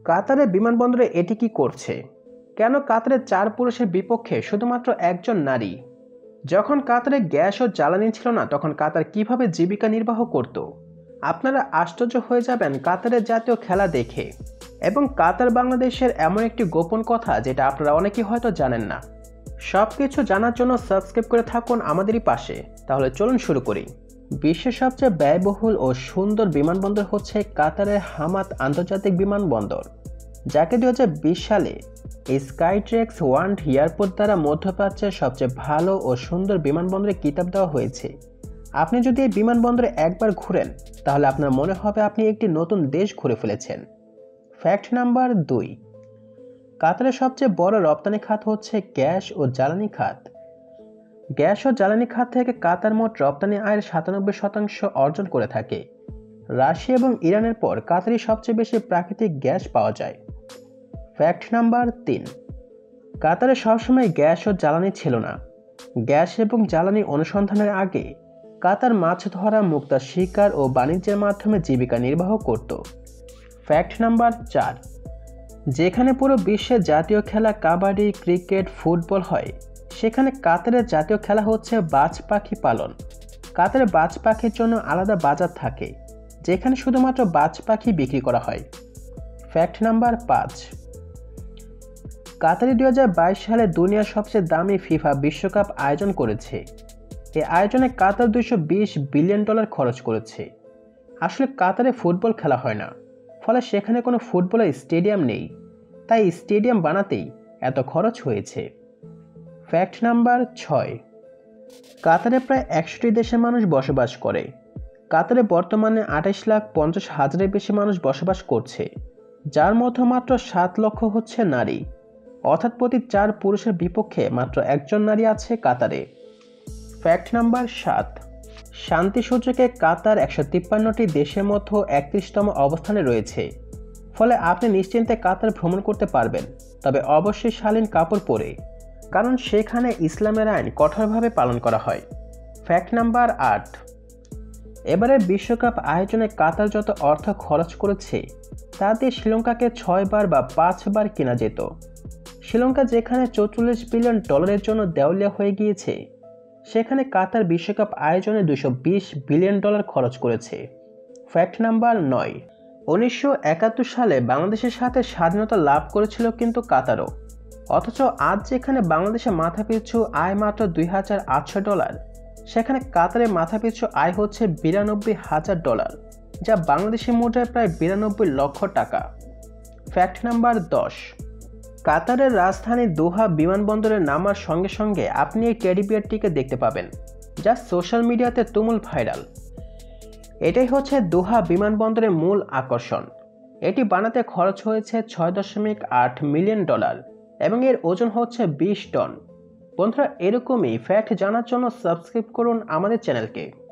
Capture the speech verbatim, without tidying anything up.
কাতারের বিমানবন্দরে এটি কি করছে? কেন কাতারের চার পুরুষের বিপক্ষে শুধুমাত্র একজন নারী? যখন কাতারে গ্যাস ও জ্বালানি ছিল না, তখন কাতার কিভাবে জীবিকা নির্বাহ করত? আপনারা আশ্চর্য হয়ে যাবেন কাতারের জাতীয় খেলা দেখে। এবং কাতার বাংলাদেশের এমন একটি গোপন কথা যেটা আপনারা অনেকেই হয়তো জানেন না। সব কিছু জানার জন্য সাবস্ক্রাইব করে থাকুন আমাদেরই পাশে। তাহলে চলুন শুরু করি। বিশ্বের সবচেয়ে ব্যয়বহুল ও সুন্দর বিমানবন্দর হচ্ছে কাতারের হামাদ আন্তর্জাতিক বিমানবন্দর, যাকে দুই হাজার বিশ সালে স্কাইট্রেক্স ওয়ার্ল্ড এয়ারপোর্ট দ্বারা মধ্যপ্রাচ্যের সবচেয়ে ভালো ও সুন্দর বিমানবন্দরে কিতাব দেওয়া হয়েছে। আপনি যদি এই বিমানবন্দরে একবার ঘুরেন তাহলে আপনার মনে হবে আপনি একটি নতুন দেশ ঘুরে ফেলেছেন। ফ্যাক্ট নাম্বার দুই, কাতারের সবচেয়ে বড় রপ্তানি খাত হচ্ছে গ্যাস ও জ্বালানি খাত। গ্যাস ও জ্বালানি খাত থেকে কাতার মোট রপ্তানি আয়ের সাতানব্বই শতাংশ অর্জন করে থাকে। রাশিয়া এবং ইরানের পর কাতারই সবচেয়ে বেশি প্রাকৃতিক গ্যাস পাওয়া যায়। ফ্যাক্ট নাম্বার তিন, কাতারে সবসময় গ্যাস ও জ্বালানি ছিল না। গ্যাস এবং জ্বালানি অনুসন্ধানের আগে কাতার মাছ ধরা, মুক্তা শিকার ও বাণিজ্যের মাধ্যমে জীবিকা নির্বাহ করত। ফ্যাক্ট নাম্বার চার, যেখানে পুরো বিশ্বের জাতীয় খেলা কাবাডি, ক্রিকেট, ফুটবল হয়, সেখানে কাতারের জাতীয় খেলা হচ্ছে বাজ পাখি পালন। কাতারে বাজ পাখির জন্য আলাদা বাজার থাকে, যেখানে শুধুমাত্র বাজ পাখি বিক্রি করা হয়। ফ্যাক্ট নাম্বার পাঁচ, কাতারে দুই হাজার বাইশ সালে দুনিয়ার সবচেয়ে দামি ফিফা বিশ্বকাপ আয়োজন করেছে। এই আয়োজনে কাতার দুইশো বিশ বিলিয়ন ডলার খরচ করেছে। আসলে কাতারে ফুটবল খেলা হয় না, ফলে সেখানে কোনো ফুটবলের স্টেডিয়াম নেই, তাই স্টেডিয়াম বানাতেই এত খরচ হয়েছে। ফ্যাক্ট নাম্বার ছয়, কাতারে প্রায় একশোটি দেশের মানুষ বসবাস করে। কাতারে বর্তমানে আঠাশ লাখ পঞ্চাশ হাজারের বেশি মানুষ বসবাস করছে, যার মধ্যে মাত্র সাত লক্ষ হচ্ছে নারী, অর্থাৎ প্রতি চার পুরুষের বিপক্ষে মাত্র একজন নারী আছে কাতারে। ফ্যাক্ট নাম্বার সাত, শান্তি সূচকে কাতার একশো তিপ্পান্নটি দেশের মধ্যে একত্রিশতম অবস্থানে রয়েছে, ফলে আপনি নিশ্চিন্তে কাতার ভ্রমণ করতে পারবেন, তবে অবশ্যই শালীন কাপড় পরে, কারণ সেখানে ইসলামের আইন কঠোরভাবে পালন করা হয়। ফ্যাক্ট নাম্বার আট, এবারে বিশ্বকাপ আয়োজনে কাতার যত অর্থ খরচ করেছে তা দিয়ে শ্রীলঙ্কাকে ছয়বার বা পাঁচবার কেনা যেত। শ্রীলঙ্কা যেখানে চৌচল্লিশ বিলিয়ন ডলারের জন্য দেউলিয়া হয়ে গিয়েছে, সেখানে কাতার বিশ্বকাপ আয়োজনে দুশো বিশ বিলিয়ন ডলার খরচ করেছে। ফ্যাক্ট নাম্বার নয়, উনিশশো একাত্তর সালে বাংলাদেশের সাথে স্বাধীনতা লাভ করেছিল কিন্তু কাতারও, অথচ আজ যেখানে বাংলাদেশে মাথাপিছু আয় মাত্র দুই হাজার আটশো ডলার, সেখানে কাতারে মাথাপিছু আয় হচ্ছে বিরানব্বই হাজার ডলার, যা বাংলাদেশি মুদ্রায় প্রায় বিরানব্বই লক্ষ টাকা। ফ্যাক্ট নাম্বার দশ, কাতারের রাজধানী দোহা বিমানবন্দরে নামার সঙ্গে সঙ্গে আপনি এই টেডি বিয়ারটিকে দেখতে পাবেন, যা সোশ্যাল মিডিয়াতে তুমুল ভাইরাল। এটাই হচ্ছে দোহা বিমানবন্দরের মূল আকর্ষণ। এটি বানাতে খরচ হয়েছে ছয় দশমিক আট মিলিয়ন ডলার এবং এর ওজন হচ্ছে বিশ টন। বন্ধুরা, এরকমই ফ্যাক্ট জানার জন্য সাবস্ক্রাইব করুন আমাদের চ্যানেলকে।